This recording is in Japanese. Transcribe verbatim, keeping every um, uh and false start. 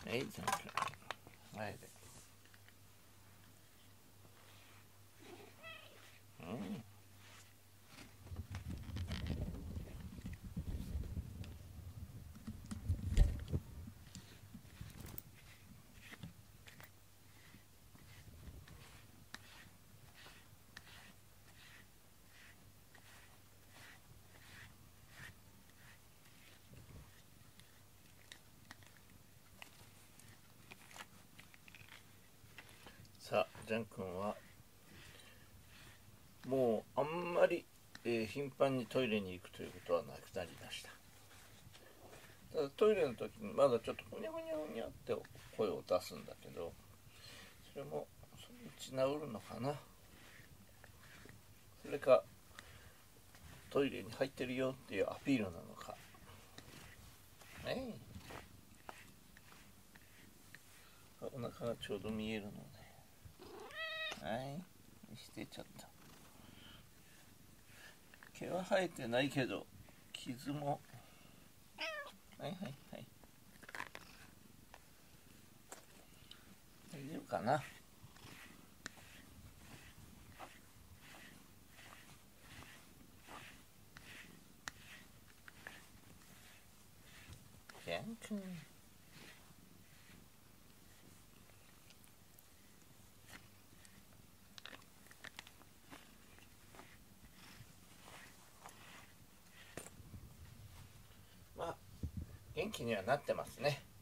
はい、じゃんくん前で。うん。さあ、ジャン君はもうあんまり、えー頻繁にトイレに行くということはなくなりました。ただトイレの時にまだちょっとふにゃふにゃふにゃって声を出すんだけど、それもそのうち治るのかな。それかトイレに入ってるよっていうアピールなのかね。お腹がちょうど見えるので、はいして、ちゃった。毛は生えてないけど傷も、はいはいはい、大丈夫かな。ジャン君、まあ元気にはなってますね。